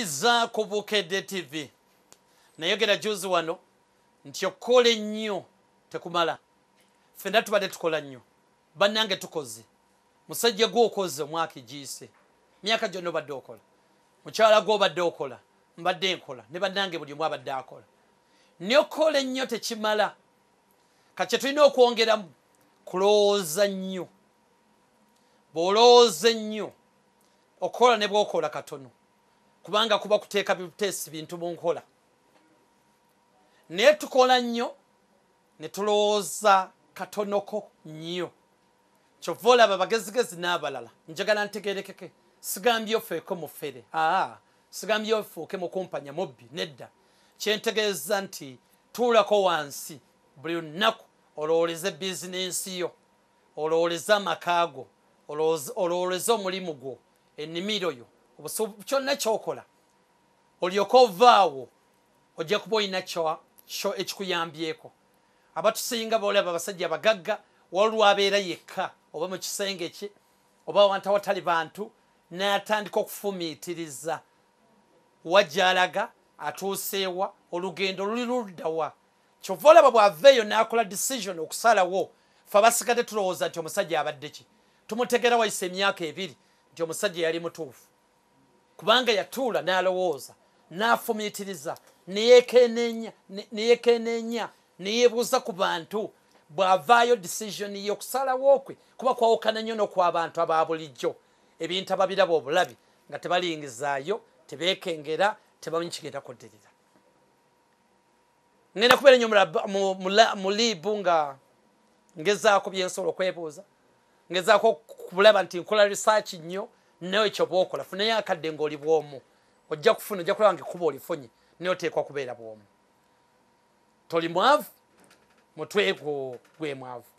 Maliriza ku Bukedde TV. Nayogera juzi wano nti okola ennyo tekumala. Ffenna tubadde tukola nnyo. Bannange tukoze. Musajja gw'okoze omwaka giise. Myaka gyonna obadde okola. Mukyala gw'obadde okola. Mbadde nkola. Ne bannange buli omu abadde akola. N'okola ennyo tekimala. Kati tulina okwongeramu kulowooza nnyo. Bw'olowooza ennyo okola ne bw'okola katono. Kubanga kuba kuteeka biteesi bintu mu nkola. Naye tukola nnyo ne tulowooza katonoko nnyo. Kyova olaba abagezigezi n'abalala njagala ntegeerekeke. Sigambye ofeeko mufere. Sigambye ofuuke mukumpanya mubbi nedda. Kyentegeeza nti tuulako wansi buli lunaku olowooleze bizinensi yo, olowooleze amaka go, olowooleze omulimu gwo, ennimiro yo, kyonna ky'okola olyoke ovaawo ojja kuba olina ekikuyambyeko. Abatusinga boolaba abasajja abagagga waliwo abeera yekka oba mu kisenge kye oba awantu awatali bantu n'atandika okufumiitiriza wajja alaga atuuseewa olugendo luli luddawa. Kyova olaba bw'aveeyo n'akola decision okusalawo fe abasigadde tulowooza nti omusajja abadde ki. Tumutegera wayise emyaka 2 nti omusajja yali mutuufu. Kubanga yatuula n'alowooza n'afumiitiriza neyekenneenya neyeebuuza ku bantu bw'avaayo decision ye okusalawo kwe kuba kwawukana nnyo n'okw'abantu aba bulijjo. Ebintu ababiraba obulabi nga tebalingizaayo, tebeekengera, tebamanyi kigenda kuddirira. Ngenda kubeera nnyo mu liibu nga ngezaako bye nsobola okwebuuza, ngezaako kulaba nti nkola research nnyo naye ekyo bw'okola funayo akadde ng'oli bw'omu. Ojja kufuna, ojja kulaba ng'ekkuba olifunye naye oteekwa kubeera bw'omu. Toli mwavu, mutwe gwo gwe mwavu.